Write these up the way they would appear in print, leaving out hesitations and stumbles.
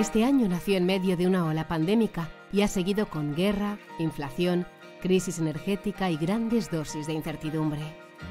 Este año nació en medio de una ola pandémica y ha seguido con guerra, inflación, crisis energética y grandes dosis de incertidumbre.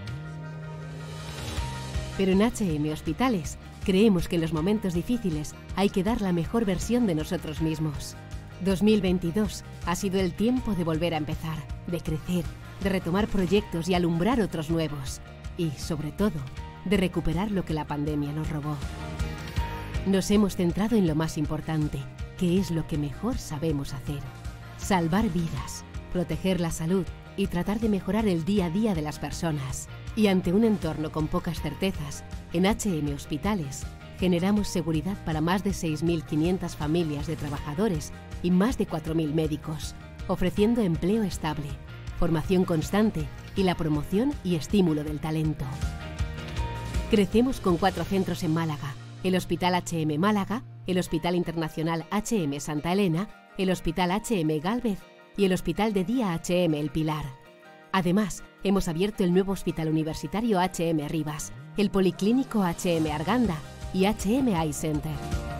Pero en H&M Hospitales creemos que en los momentos difíciles hay que dar la mejor versión de nosotros mismos. 2022 ha sido el tiempo de volver a empezar, de crecer, de retomar proyectos y alumbrar otros nuevos. Y, sobre todo, de recuperar lo que la pandemia nos robó. Nos hemos centrado en lo más importante, que es lo que mejor sabemos hacer: salvar vidas, proteger la salud y tratar de mejorar el día a día de las personas. Y ante un entorno con pocas certezas, en H&M Hospitales generamos seguridad para más de 6.500 familias de trabajadores y más de 4.000 médicos, ofreciendo empleo estable, formación constante y la promoción y estímulo del talento. Crecemos con 4 centros en Málaga: el Hospital H&M Málaga, el Hospital Internacional H&M Santa Elena, el Hospital H&M Gálvez y el Hospital de Día H&M El Pilar. Además, hemos abierto el nuevo Hospital Universitario H&M Rivas, el Policlínico H&M Arganda y H&M Eye Center.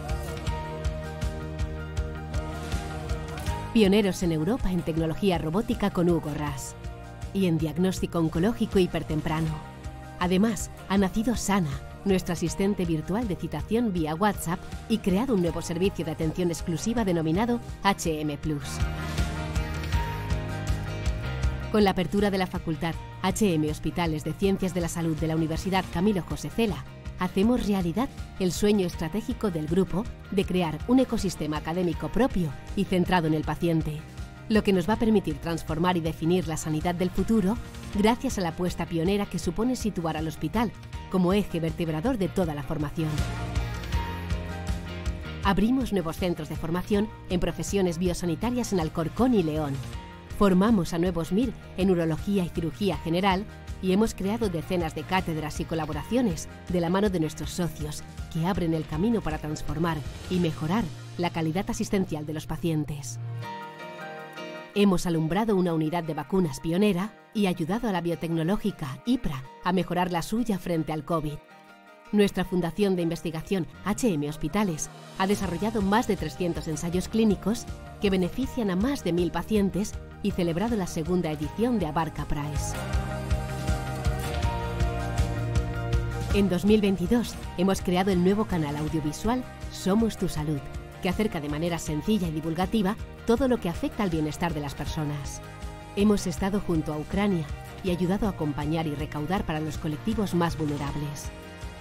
Pioneros en Europa en tecnología robótica con Hugo Ras y en diagnóstico oncológico hipertemprano. Además, ha nacido Sana, nuestro asistente virtual de citación vía WhatsApp, y creado un nuevo servicio de atención exclusiva denominado H&M Plus. Con la apertura de la Facultad H&M Hospitales de Ciencias de la Salud de la Universidad Camilo José Cela, hacemos realidad el sueño estratégico del grupo de crear un ecosistema académico propio y centrado en el paciente, lo que nos va a permitir transformar y definir la sanidad del futuro gracias a la apuesta pionera que supone situar al hospital como eje vertebrador de toda la formación. Abrimos nuevos centros de formación en profesiones biosanitarias en Alcorcón y León. Formamos a nuevos MIR en urología y cirugía general y hemos creado decenas de cátedras y colaboraciones de la mano de nuestros socios que abren el camino para transformar y mejorar la calidad asistencial de los pacientes. Hemos alumbrado una unidad de vacunas pionera y ayudado a la biotecnológica IPRA a mejorar la suya frente al COVID. Nuestra Fundación de Investigación H&M Hospitales ha desarrollado más de 300 ensayos clínicos que benefician a más de 1.000 pacientes y celebrado la segunda edición de Abarca Prize. En 2022 hemos creado el nuevo canal audiovisual Somos tu Salud, que acerca de manera sencilla y divulgativa todo lo que afecta al bienestar de las personas. Hemos estado junto a Ucrania y ayudado a acompañar y recaudar para los colectivos más vulnerables.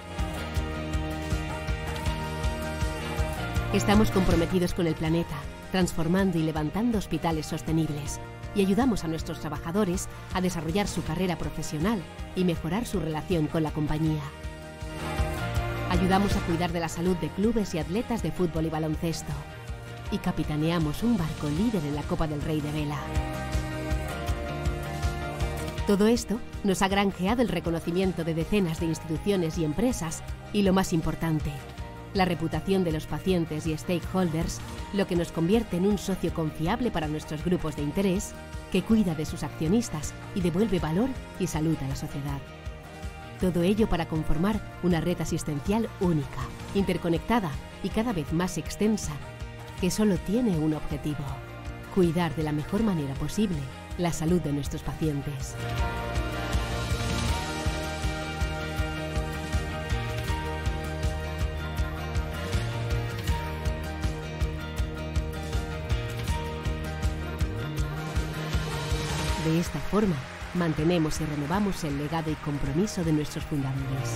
Estamos comprometidos con el planeta, transformando y levantando hospitales sostenibles, y ayudamos a nuestros trabajadores a desarrollar su carrera profesional y mejorar su relación con la compañía. Ayudamos a cuidar de la salud de clubes y atletas de fútbol y baloncesto. Y capitaneamos un barco líder en la Copa del Rey de vela. Todo esto nos ha granjeado el reconocimiento de decenas de instituciones y empresas y, lo más importante, la reputación de los pacientes y stakeholders, lo que nos convierte en un socio confiable para nuestros grupos de interés, que cuida de sus accionistas y devuelve valor y salud a la sociedad. Todo ello para conformar una red asistencial única, interconectada y cada vez más extensa, que solo tiene un objetivo: cuidar de la mejor manera posible la salud de nuestros pacientes. De esta forma, mantenemos y renovamos el legado y compromiso de nuestros fundadores.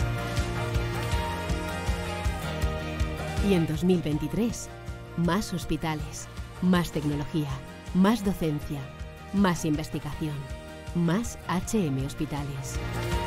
Y en 2023, más hospitales, más tecnología, más docencia, más investigación, más H&M Hospitales.